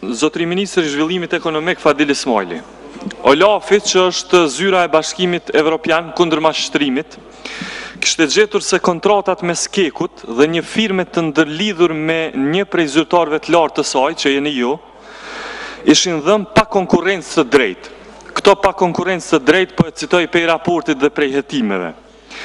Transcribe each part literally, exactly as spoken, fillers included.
Zotri Ministri i Zhvillimit Ekonomik Fadil Ismaili. Olafi, që është zyra e Bashkimit Evropian kundër mashtrimit, kishte gjetur se kontratat me Skekut dhe një firme të ndërlidhur me një prej zyrtarëve të lartë të saj, që jeni ju, ishin dhënë pa konkurrencë të drejtë. Këto pa konkurrencë të drejtë po e citoj prej raportit dhe prej hetimeve.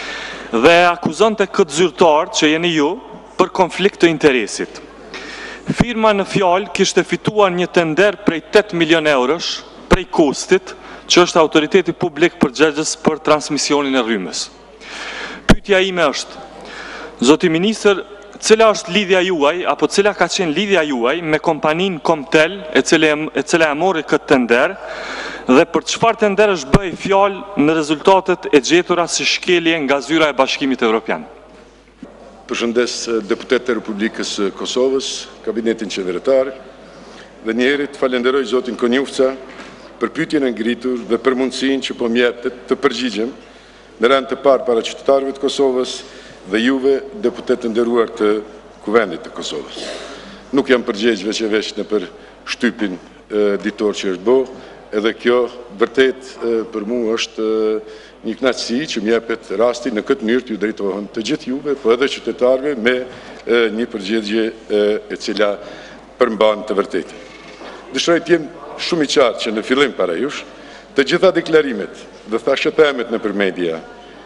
Dhe akuzonte këtë zyrtar, që jeni ju, për konflikt të interesit. Firma në fjalë kishte fituar një tender prej tetë milion eurosh prej kostit, që është autoriteti publik përgjegjës për transmisionin e rrymës. Pyetja ime është, zoti ministër, cila është lidhja juaj, apo cila ka qenë lidhja juaj me kompaninë Comtel, e cila e, cila e mori këtë tender, dhe për çfarë tender është bëj fjalë në rezultatet e gjetura si shkelje nga zyra e Bashkimit Evropian? Përshëndes deputetët e Republikës Kosovës, kabinetin qeveritar, dhe njerit falenderoj zotin Konjufca për pyetjen e ngritur dhe për mundësinë që po m'jepet të përgjigjem në rand të parë para qytetarëve të Kosovës dhe juve deputetë nderuar të Kuvendit të Kosovës. Nuk jam përgjegjës veç e veç në për shtypin e, ditor që është bo, edhe kjo vërtet e, për mu është e, një kënaqësi që m'jepet rasti në këtë mënyrë të ju drejtohen të gjithë juve, po edhe qytetarëve me e, një përgjigje e, e cila përmban të vërtetë. Dëshiroj të jem shumë i qartë që në fillim para jush, të gjitha deklarimet dhe thashëthemet në për media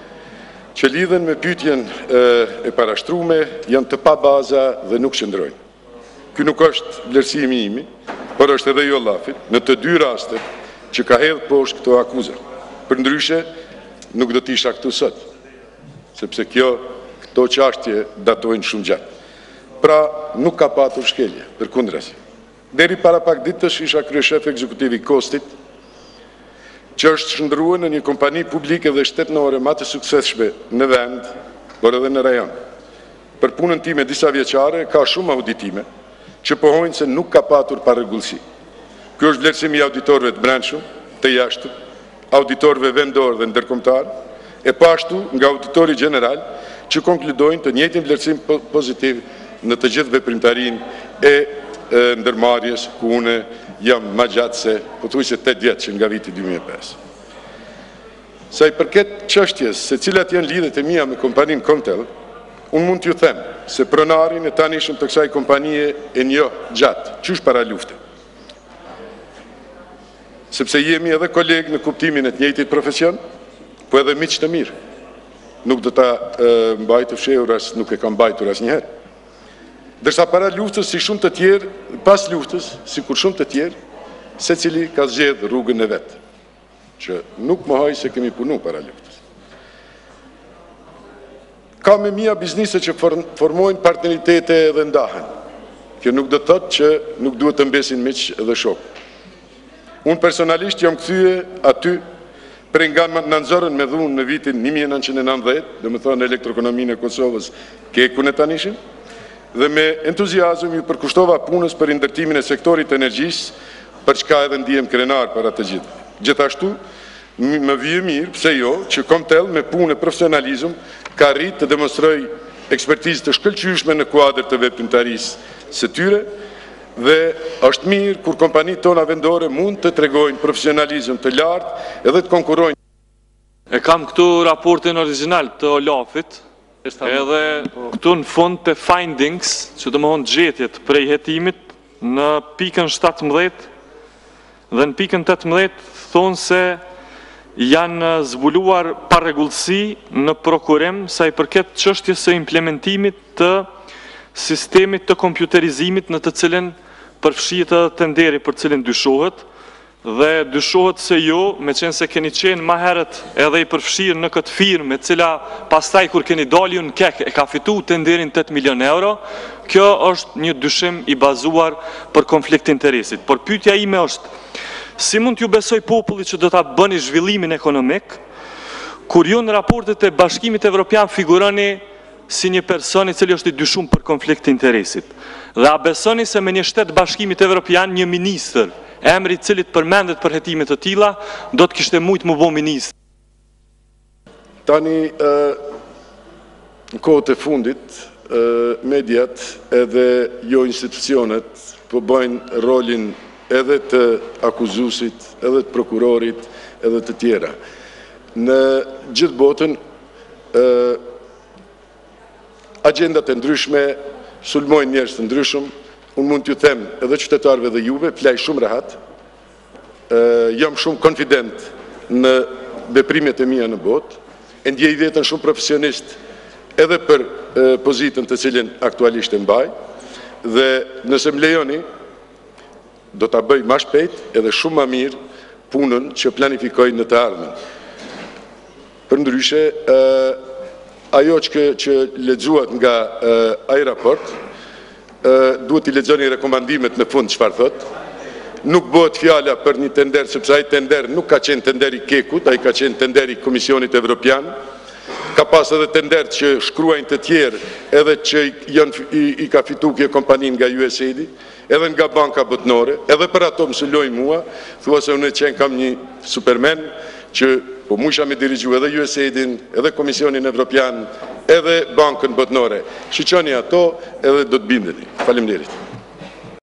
që lidhen me pyetjen e, e parashtrume janë të pa baza dhe nuk qëndrojnë. Ky nuk është vlerësimi imi, por është edhe i Olafit në të dy rastet që ka hedhë poshtë këto akuza. Përndryshe, nuk do t'isha këtu sot, sepse kjo, këto çështje datojnë shumë gjatë. Pra, nuk ka patur shkelje, përkundrazi. Deri para pak ditësh isha kryeshef ekzekutivi i Kostit, që është shndruar në një kompani publike dhe shtetënore më të suksesshme në vend, por edhe në rajon. Për punën time disa vjeçare ka shumë auditime që pohojnë se nuk ka patur parregullsi. Ky është vlerësimi i auditorëve të brendshëm, të jashtëm, auditorëve vendor dhe ndërkombëtar, e pashtu nga auditori gjeneral që konkludojnë të njëjtin vlerësim pozitiv në të gjithë veprimtarinë e, e ndërmarrjes ku unë jam më gjatë se pothuajse tetë vjet që nga viti dy mijë e pesë. Sa i përket çështjes se cilat janë lidhjet e mia me kompaninë Comtel, unë mund t'ju them se pronarin e tanishëm të kësaj kompanie e njoh gjatë, qysh para lufte. Sepse jemi edhe kolegë në kuptimin e të njëjtit profesion, po edhe miq të mirë. Nuk do ta e, mbajtë fshehur as nuk e kam mbajtur asnjëherë. Dërsa para luftës, si shumë të tjerë, pas luftës, si kur shumë të tjerë, secili ka zgjedhë rrugën e vet, që nuk mohoj se kemi punu para luftës. Ka me mia biznise që formojnë partneritete dhe ndahen. Kjo nuk do të thotë që nuk duhet të mbesin miq dhe shok. Unë personalisht jam kthye aty prej nga nënxorën me dhunë në vitin një mijë e nëntëqind e nëntëdhjetë, dhe më thonë elektroekonominë e Kosovës kekun e tanishëm, dhe me entuziazëm ju përkushtova punës për ndërtimin e sektorit të energjisë, për çka edhe ndihem krenar para të gjithë. Gjithashtu, më vije mirë, pse jo, që Comtel me punë e profesionalizëm ka rritë të demonstroj ekspertizë të shkëlqyeshme në kuadër të veprimtarisë së tyre, dhe është mirë kur kompanitë tona vendore mund të tregojnë profesionalizëm të lartë edhe të konkurrojnë. E kam këtu raportin original të Olafit, edhe këtu në fund të findings, që të më honë gjetjet prej hetimit, në pikën shtatëmbëdhjetë dhe në pikën tetëmbëdhjetë thonë se janë zbuluar parregullsi në prokurim sa i përket çështjes së implementimit të sistemit të kompjuterizimit në të cilin përfshihet edhe tenderi për cilin dyshohet, dhe dyshohet se ju, me qenë se keni qenë ma herët edhe i përfshirë në këtë firmë, e cila pastaj kur keni dalë ju në kek e ka fitu tenderin tetë milion euro, kjo është një dyshim i bazuar për konflikt interesit. Por pyetja ime është, si mund t'ju besoj popullit që do ta bëni zhvillimin ekonomik, kur ju në raportet e Bashkimit Evropian figuroni si një person i cili është i dyshum për konflikt interesit. Dhe a besoni se me një shtet Bashkimit Evropian një ministër, emri i cilit përmendet për hetime të tilla, do të kishte mujt më bëu ministër? Tani, në kohët e fundit, mediat edhe jo institucionet po bëjnë rolin edhe të akuzusit, edhe të prokurorit, edhe të tjera. Në gjithë botën, agendat e ndryshme sulmojnë njerëz të ndryshëm. Unë mund t'ju them edhe qytetarëve dhe juve, flaj shumë rehat, jam shumë konfident në veprimet e mia në botë, e ndjej veten shumë profesionist edhe për pozitën të cilën aktualisht e mbaj, dhe nëse më lejoni, do ta bëj më shpejt edhe shumë më mirë punën që planifikoj në të ardhmen. Përndryshe, ajo që lexuat nga ai raport, duhet i lexoni rekomandimet në fund çfarë thotë. Nuk bëhet fjala për një tender, sepse ai tender nuk ka qenë tender i Kekut, ai ka qenë tender i Komisionit Evropian. Ka pas edhe tender që shkruajnë të tjerë, edhe që janë i ka fituar kjo kompani nga U S A I D, edhe nga banka botnore, edhe për ato më suloj mua, thua se unë qenë kam një supermen që po mu isha me dirigju edhe U S A I D-in, edhe Komisionin Evropian, edhe bankën botnore. Shiqoni ato edhe do të bindeni. Faleminderit.